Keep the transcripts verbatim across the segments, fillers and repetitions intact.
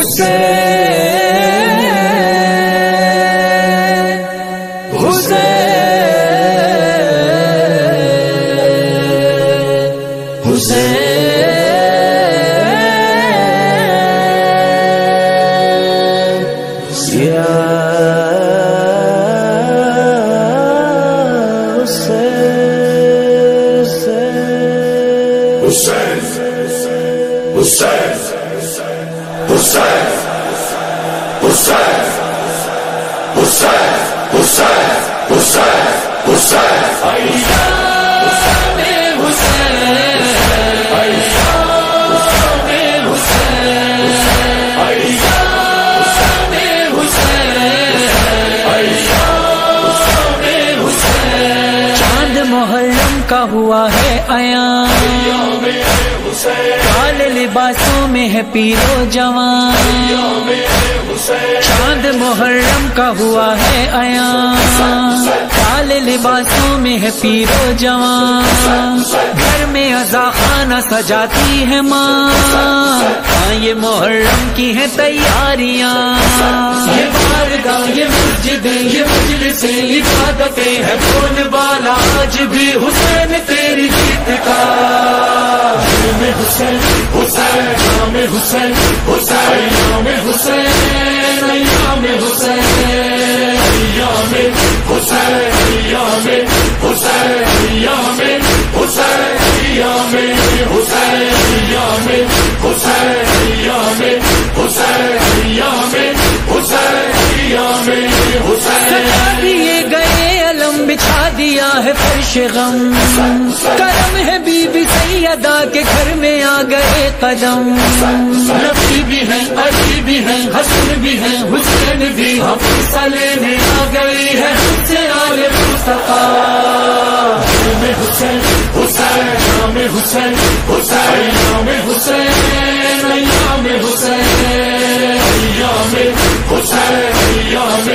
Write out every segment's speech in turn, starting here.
کا ہوا ہے عیاں، کالے لباسوں میں ہے پیرو جوان، چاند محرم کا ہوا ہے عیاں، کالے لباسوں میں ہے پیرو جوان، گھر میں عزا خانہ سجاتی ہے ماں، ہاں یہ محرم کی ہے تیاریاں، یہ بارگاہ یہ مسجدیں یہ مجلسیں عبادتیں ہے بول بالا آج بھی حسین تیری جیت کا، نام حسین حسین نام حسین حسین نام حسین نام حسین نام حسین نام حسین نام حسین نام حسین نام حسین نام حسین سجا دیے گئے علم بچھا دیا ہے فرش غم، کرم ہے بی بی سیدہ کے گھر میں آ گئے قدم، نبی بھی ہیں علی بھی ہیں حسن بھی ہیں حسین بھی ہم لینے آ گئی ہے سے آل مصطفیٰ، نام حسین حسین نام حسین حسین نام حسین نام حسین نام حسین نام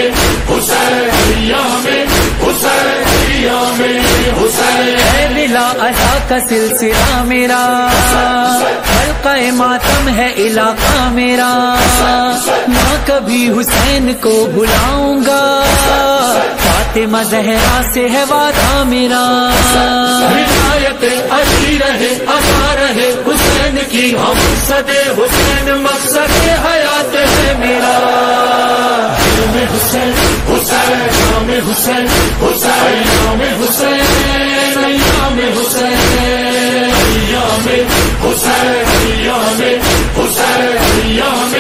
حسین ملا ادا کا سلسلہ میرا، حلقہ ماتم ہے علاقہ میرا، نہ کبھی حسین کو بلاؤں گا، فاطمہ زہرا سے ہے وعدہ میرا، ولایت علی رہے عطا رہے حسین کی ہم صدے حسین مقصد حیات ہے میرا، نام حسین حسین نام حسین حسین نام حسین نام حسین نام حسین نام حسین نام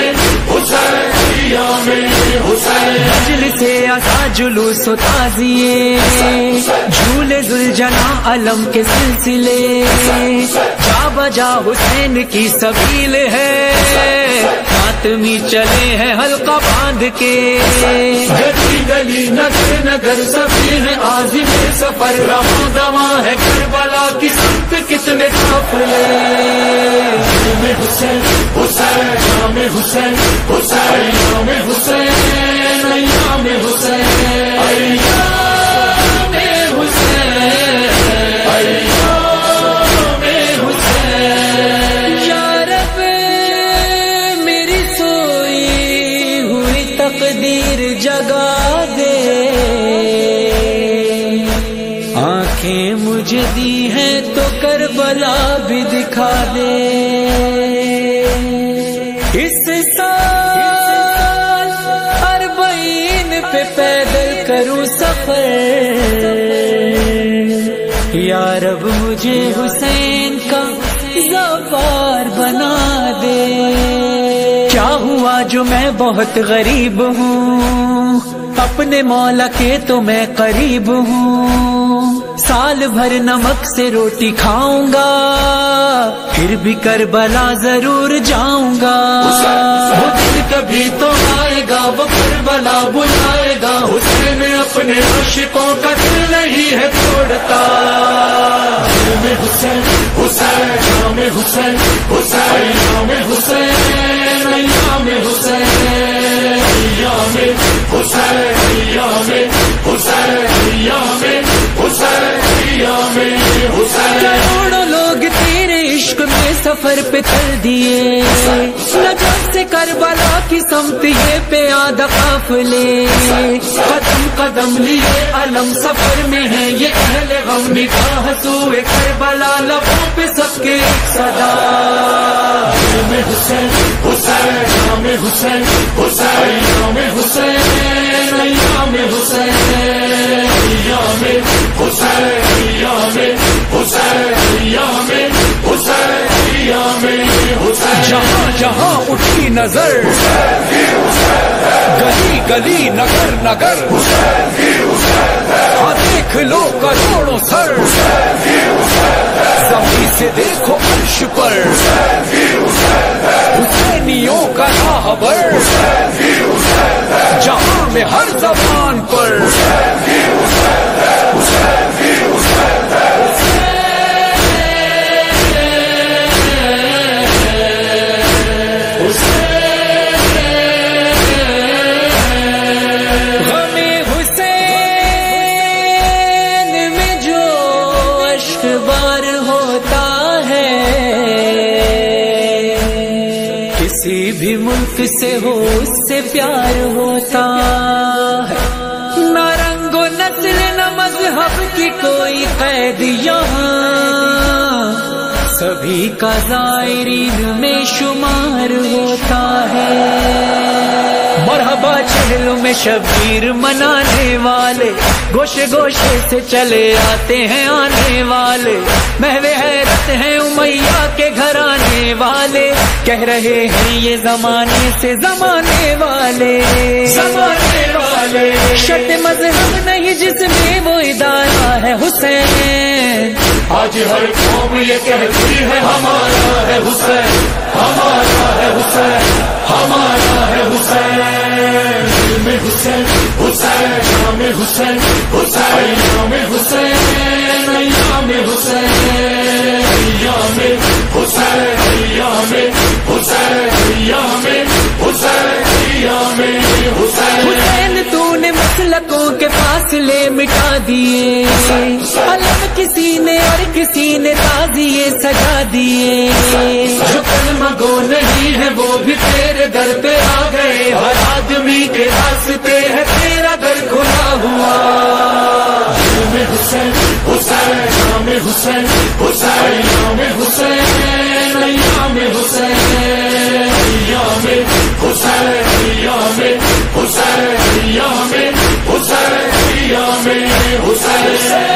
حسین حسین مجلس عزا جلوس و تعزیے جھولے ذوالجنا علم کے سلسلے، جا بجا حسین کی سبیل ہے، ماتمی چلے ہیں حلقہ باندھ کے، گلی گلی نگر نگر سبھی ہیں عازم سفر، رواں دواں ہے کربلا کی سمت کتنے قافلے، نام حسین حسین نام حسین حسین نام حسین نام حسین تقدیر جگا دے، آنکھیں مجھے دی ہیں تو کربلا بھی دکھا دے، اس سال اربعین پہ پیدل کروں سفر، یا رب مجھے حسین کا زوار بنا دے، کیا ہوا جو میں بہت غریب ہوں، اپنے مولا کے تو میں قریب ہوں، سال بھر نمک سے روٹی کھاؤں گا، پھر بھی کربلا ضرور جاؤں گا، وہ دن کبھی تو آئے گا وہ کربلا بلائے گا، حسین اپنے عاشقوں کا دل نہیں ہے توڑتا، نام حسین حسین نام حسین حسین نام حسین نام حسین نام حسین نام حسین نام حسین نام حسین کروڑوں لوگ تیرے عشق میں سفر پہ چل دیے نجف سے کربلا کی سمت یہ پیادہ قافلے قدم قدم لیے علم سفر میں ہے یہ اہل غم نگاہ سوئے کربلا لبوں پہ سب کے ایک صدا میں حسین حسین نام حسین حسین نام حسین نام حسین نام حسین نام حسین حسین جہاں جہاں اٹھی نظر گلی گلی نگر نگر ہاں دیکھ لو کروڑوں سر زمین سے دیکھو عرش پر حسینیوں کا راہبر جہاں میں ہر زبان پر کسی بھی ملک سے ہو اس سے پیار ہوتا ہے نہ رنگ و نسل نہ مذہب کی کوئی قید یہاں سبھی کا زائرین میں شمار ہوتا ہے مرحبا چہلوں میں شبیر منانے والے گوشے گوشے سے چلے آتے ہیں آنے والے محو حیرت ہیں امیہ کے گھرانے والے کہہ رہے ہیں یہ زمانے سے زمانے والے زمانے والے شرط مذہب نہیں جس میں وہ ادارہ ہے حسین آج ہر قوم یہ کہتی ہے ہمارا ہے حسین ہمارا ہے حسین ہمارا ہے حسین میں حسین حسین نام حسین حسین نام حسین نام حسین نام حسین نام حسین نام حسین حسین تو نے مسلکوں کے فاصلے مٹا دیے علم کسی نے اور کسی نے تازیے سجا دیے جو کلمہ گو نہیں ہے وہ بھی تیرے در پہ آ گئے ہر آدمی کے راستے ہے تیرا در کھلا ہوا نام حسین حسین نام حسین حسین نام حسین نام حسین نام حسین نام حسین نام حسین نام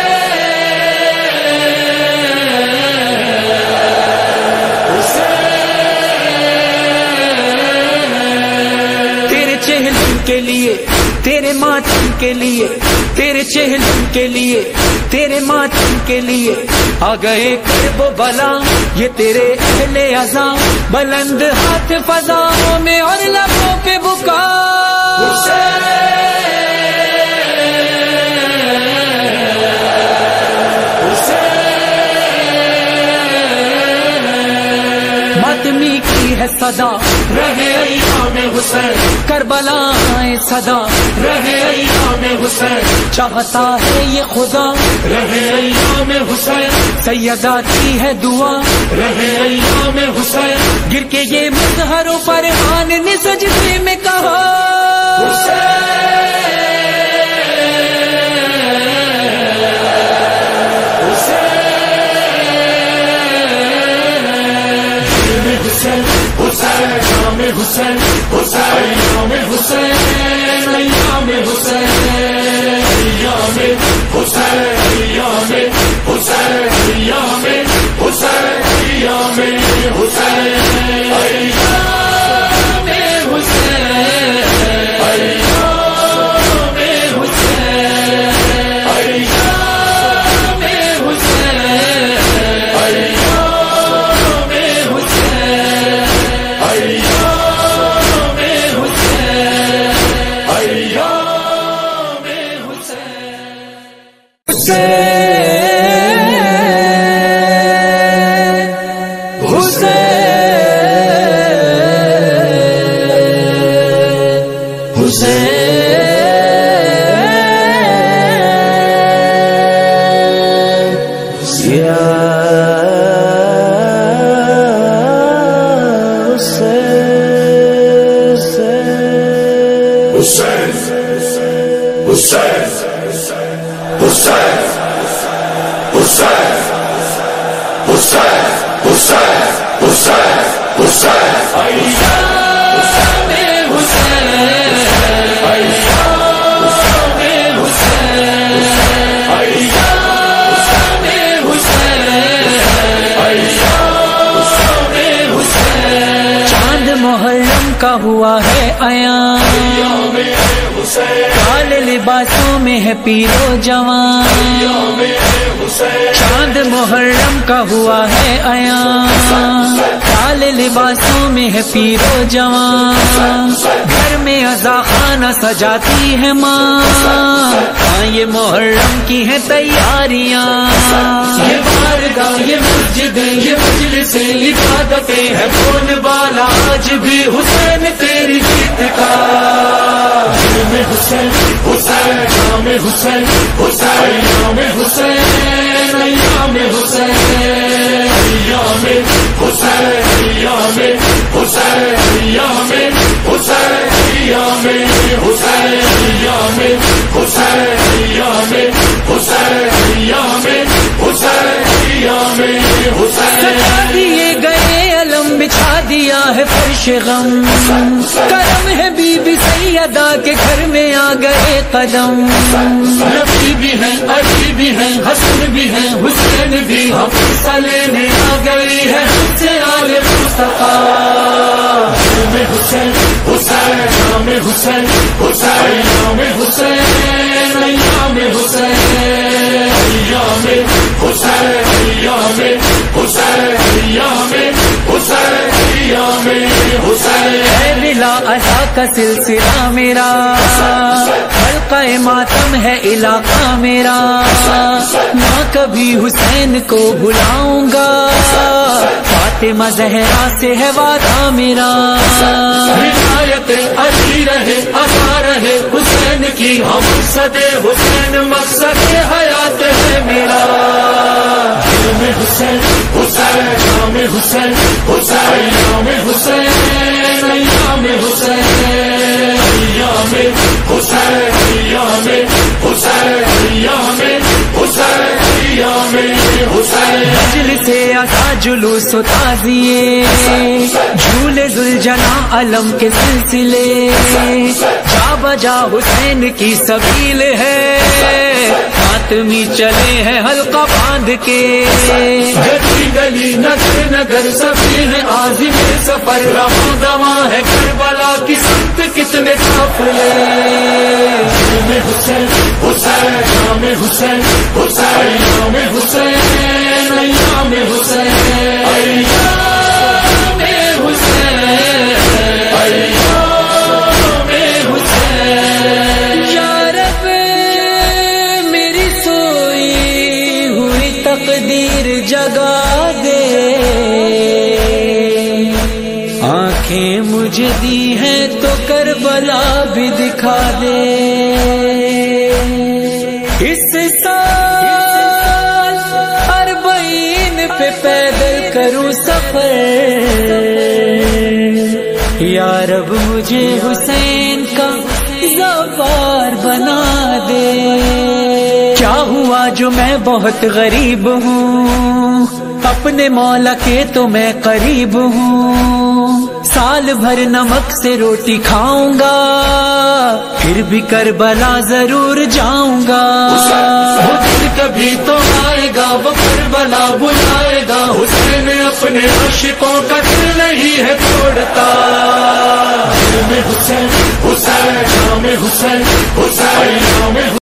کے لیے تیرے ماتم کے لیے تیرے چہلم کے لیے تیرے ماتم کے لیے آ گئے کرب و بلا یہ تیرے اہل عزا بلند ہاتھ فضاؤں میں اور لبوں پہ بکا ماتمی کی ہے صدا رہے ایام حسین کربلا صدا رہے ایام حسین چاہتا ہے یہ خدا رہے ایام حسین سیدہ کی ہے دعا رہے ایام حسین گر کے یہ مظہروں پر آن نے سجدے میں کہا حسین حسین نام حسین حسین نام حسین نام حسین نام حسین نام حسین نام حسین نام حسین Hussein, Hussein, Hussein, Hussein, Hussein, Hussein, Hussein, Hussein, Ayyam-e Hussein, Ayyam-e Hussein, Ayyam-e Hussein, Ayyam-e Hussein. چاند محرم کا ہوا ہے عیاں، کال لباسوں میں ہے پیرو جوان. چاند محرم کا ہوا ہے عیاں، کال لباسوں میں ہے پیرو جوان. گھر میں عزا خانہ سجاتی ہے ماں، ہاں یہ محرم کی ہے تیاریاں. یہ بارگاہ، یہ مسجدیں، یہ مجلسیں، عبادتیں ہے کون بالا آج بھی حسین تیری جیت کا. حسین حسین نام حسین حسین نام حسین ایام حسین ایام حسین ایام حسین ایام حسین ایام حسین ایام حسین ایام حسین ایام حسین ایام حسین. سجا دیے گئے علم، بچھا دیا ہے فرش غم، کرم ہے بی بی سیدہ کے گھر میں آ گئے قدم. نبی بھی ہیں، علی بھی ہیں، حسن بھی ہیں، حسین بھی ہم لینے آ گئی ہے سے آل مصطفیٰ. حسین حسین نام حسین حسین نام حسین ایام حسین ایام حسین ایام حسین ایام حسین ایام حسین. ہے بلا عطا کا سلسلہ میرا، حلقہ ماتم ہے علاقہ میرا. نہ کبھی حسین کو بلاؤں گا، فاطمہ زہرا سے ہے وعدہ میرا. ہدایت علی رہے، عطا رہے حسین کی، ہم صدے حسین مقصد حیات ہے میرا. حسین حسین نام حسین حسین نام حسین ایام حسین ایام حسین ایام حسین ایام حسین ایام حسین. مجلس عطا جلوس و تعزیے، جھولے ذوالجنا علم کے سلسلے، جا بجا حسین کی سبیل ہے، ماتمی چلے ہیں حلقہ باندھ کے. گلی گلی نگر نگر سبھی ہیں عازم سفر، رواں دواں ہے کربلا کی سمت کتنے قافلے. حسین حسین نام حسین حسین نام حسین ایام حسین ایام حسین ایام حسین. یا رب میری سوئی ہوئی تقدیر جگا دے، آنکھیں مجھے دی ہیں تو کربلا بھی دکھا دے. اس سال اربعین پہ پیدل کروں سفر، یا رب مجھے حسین کا زوار بنا دے. کیا ہوا جو میں بہت غریب ہوں، اپنے مولا کے تو میں قریب ہوں. سال بھر نمک سے روٹی کھاؤں گا، پھر بھی کربلا ضرور جاؤں گا. وہ دن کبھی تو آئے گا، وہ کربلا بلائے گا. حسین اپنے عاشقوں کا دل نہیں ہے توڑتا. حسین حسین نام حسین حسین نام